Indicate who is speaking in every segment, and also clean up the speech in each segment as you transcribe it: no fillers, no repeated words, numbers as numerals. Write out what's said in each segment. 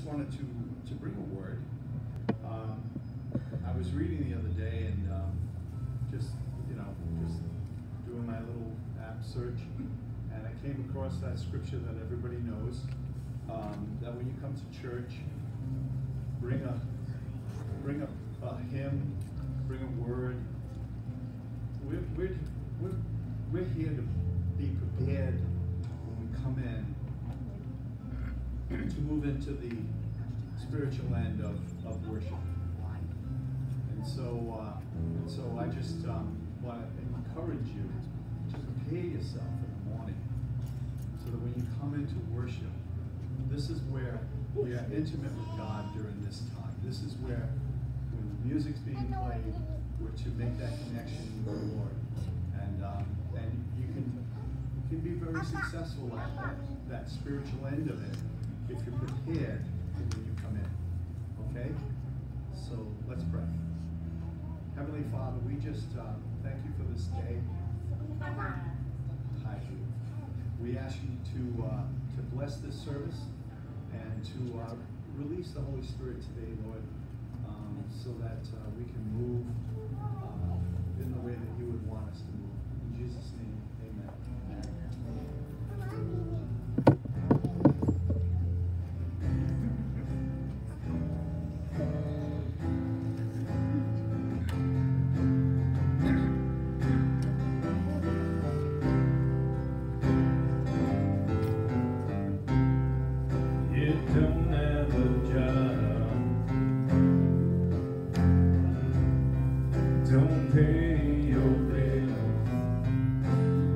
Speaker 1: wanted to bring a word. I was reading the other day and just doing my little app search, and I came across that scripture that everybody knows, that when you come to church, bring a hymn, bring a word. We're here to be prepared when we come in to move into the spiritual end of worship. And so I just want to encourage you to prepare yourself in the morning so that when you come into worship, this is where we are intimate with God during this time. This is where when the music's being played, we're to make that connection with the Lord. And you can be very successful at that spiritual end of it if you're prepared when you come in. Okay? So let's pray. Heavenly Father, we just thank you for this day. Hi. We ask you to bless this service and to release the Holy Spirit today, Lord, so that we can move in the way that you would want us to move. In Jesus' name, amen.
Speaker 2: Don't pay your bills.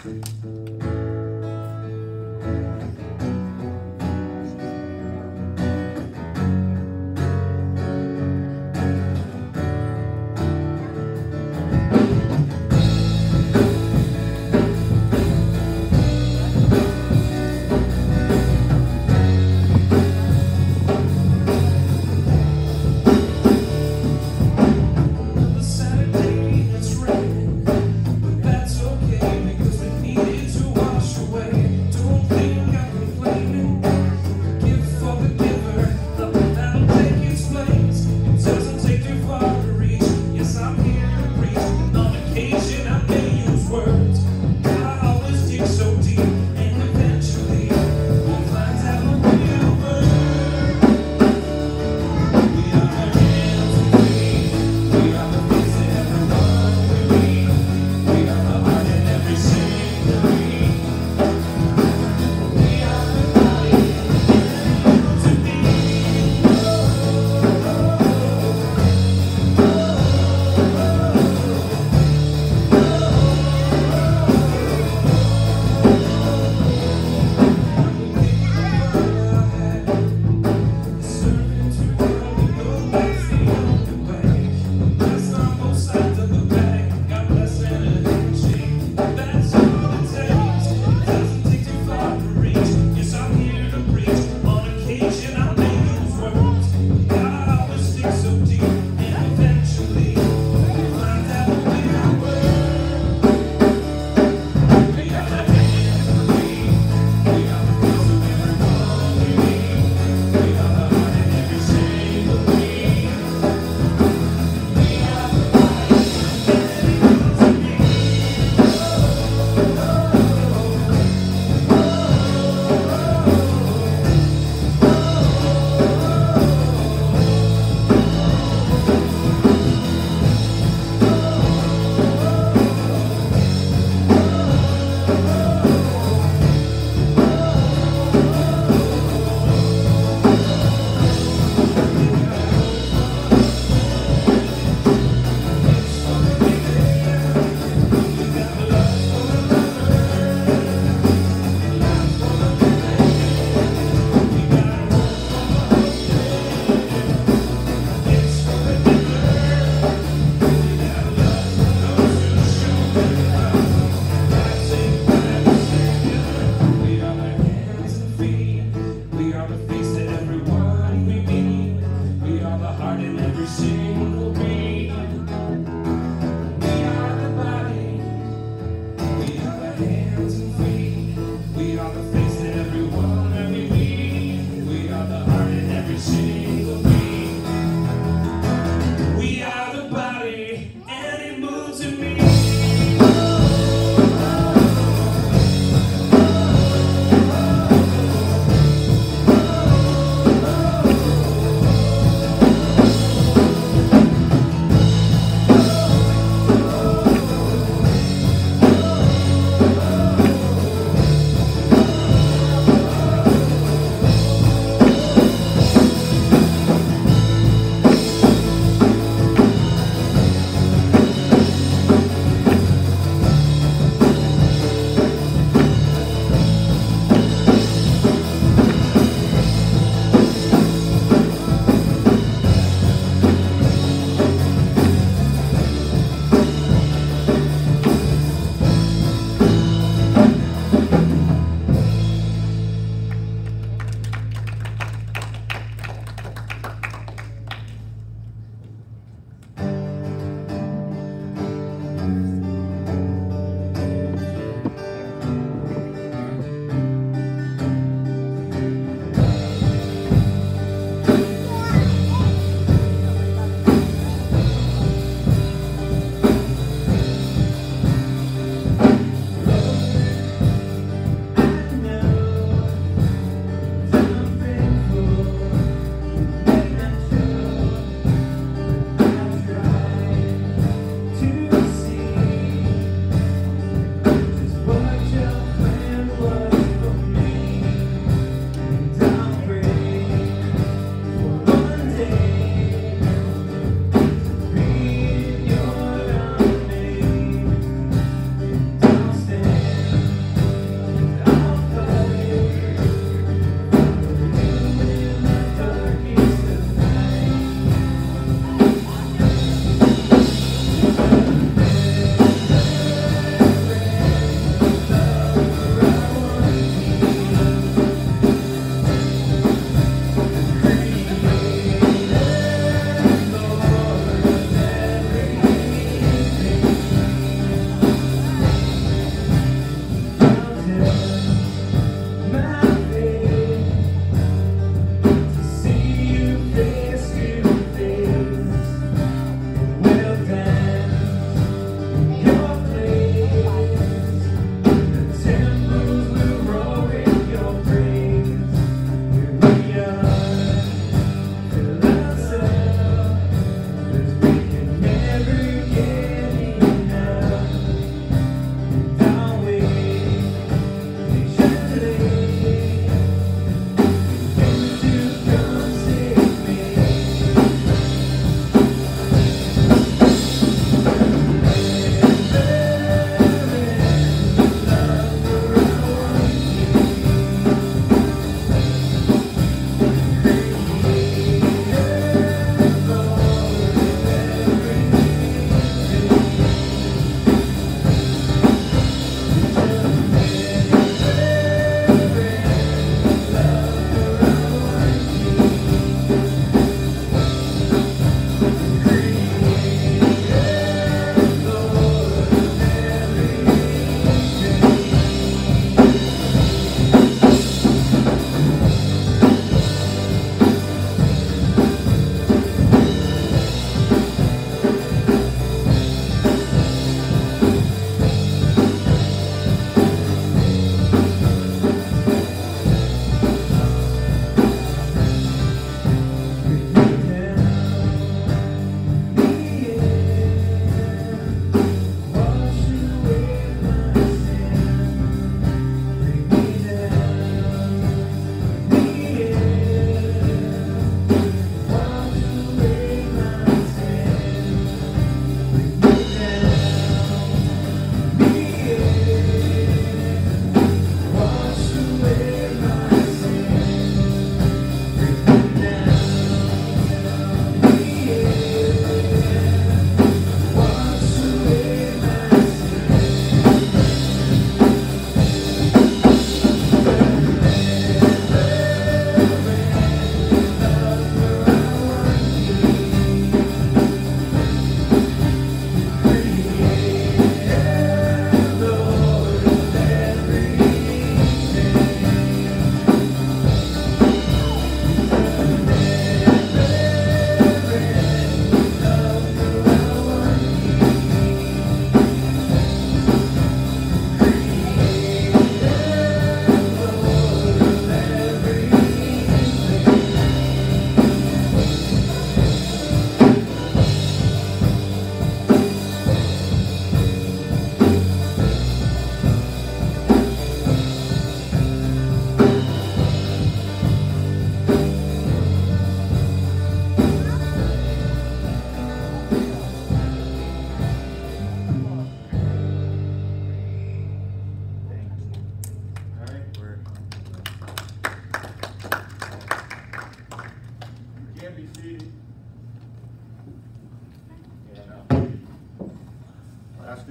Speaker 2: Saturday, it's raining, but that's okay because we need it to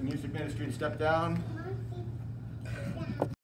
Speaker 2: music ministry and step down.